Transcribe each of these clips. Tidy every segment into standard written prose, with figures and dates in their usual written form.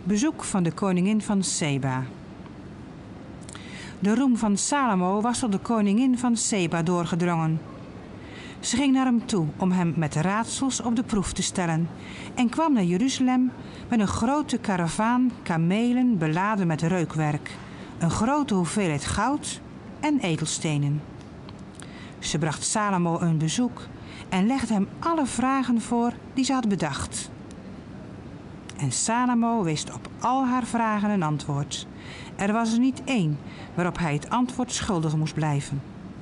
Bezoek van de koningin van Seba. De roem van Salomo was tot de koningin van Seba doorgedrongen. Ze ging naar hem toe om hem met raadsels op de proef te stellen en kwam naar Jeruzalem met een grote karavaan kamelen beladen met reukwerk, een grote hoeveelheid goud en edelstenen. Ze bracht Salomo een bezoek en legde hem alle vragen voor die ze had bedacht. En Salomo wist op al haar vragen een antwoord. Er was er niet één waarop hij het antwoord schuldig moest blijven.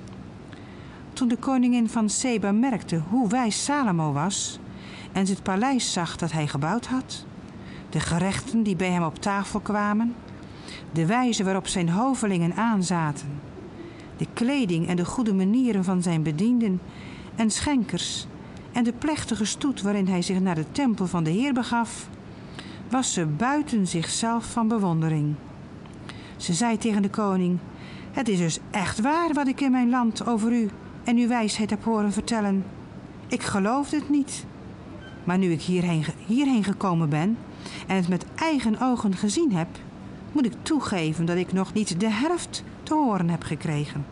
Toen de koningin van Seba merkte hoe wijs Salomo was en ze het paleis zag dat hij gebouwd had, de gerechten die bij hem op tafel kwamen, de wijze waarop zijn hovelingen aanzaten, de kleding en de goede manieren van zijn bedienden en schenkers en de plechtige stoet waarin hij zich naar de tempel van de Heer begaf, was ze buiten zichzelf van bewondering. Ze zei tegen de koning: "Het is dus echt waar wat ik in mijn land over u en uw wijsheid heb horen vertellen. Ik geloofde het niet. Maar nu ik hierheen gekomen ben en het met eigen ogen gezien heb, moet ik toegeven dat ik nog niet de helft te horen heb gekregen.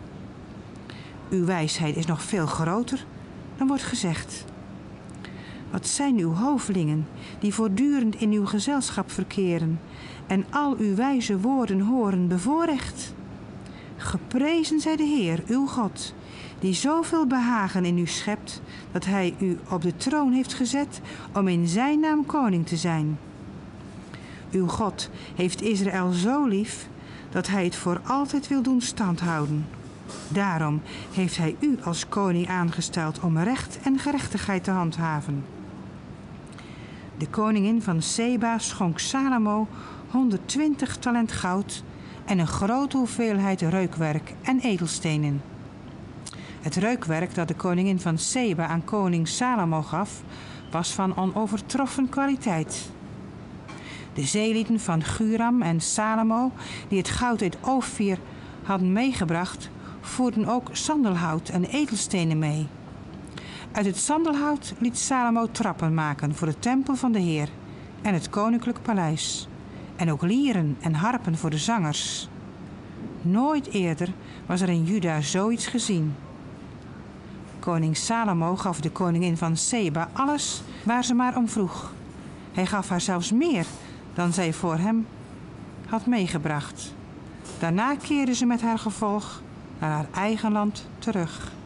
Uw wijsheid is nog veel groter dan wordt gezegd. Wat zijn uw hovelingen die voortdurend in uw gezelschap verkeren en al uw wijze woorden horen bevoorrecht? Geprezen zij de Heer, uw God, die zoveel behagen in u schept, dat hij u op de troon heeft gezet om in zijn naam koning te zijn. Uw God heeft Israël zo lief, dat hij het voor altijd wil doen standhouden. Daarom heeft hij u als koning aangesteld om recht en gerechtigheid te handhaven." De koningin van Seba schonk Salomo 120 talent goud en een grote hoeveelheid reukwerk en edelstenen. Het reukwerk dat de koningin van Seba aan koning Salomo gaf, was van onovertroffen kwaliteit. De zeelieden van Guram en Salomo, die het goud uit Ofir hadden meegebracht, voerden ook sandelhout en edelstenen mee. Uit het sandelhout liet Salomo trappen maken voor de tempel van de Heer en het koninklijk paleis, en ook lieren en harpen voor de zangers. Nooit eerder was er in Juda zoiets gezien. Koning Salomo gaf de koningin van Seba alles waar ze maar om vroeg. Hij gaf haar zelfs meer dan zij voor hem had meegebracht. Daarna keerde ze met haar gevolg naar haar eigen land terug.